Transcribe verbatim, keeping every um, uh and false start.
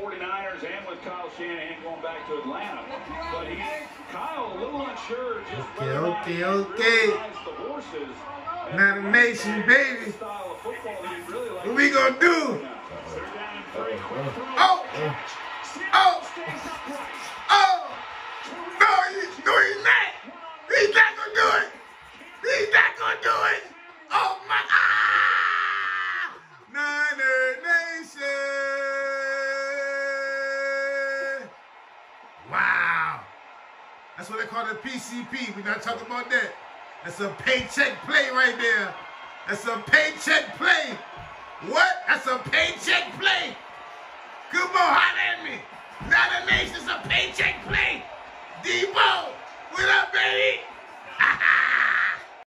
forty-niners and with Kyle Shanahan going back to Atlanta. But he, Kyle, a little unsure just okay, whether okay, or not okay. the horses. Not a nation, baby. What we gonna do? Oh! Oh! Oh! No, he, no, he's not. He's not gonna do it. He's not gonna do it. Oh my God! Niner Nation! Wow! That's what they call the P C P. We're not talking about that. That's a paycheck play right there. That's a paycheck play. What? That's a paycheck play. Come on, holler at me. Niner Nation's a paycheck play. Deebo, what up, baby? Ha ha!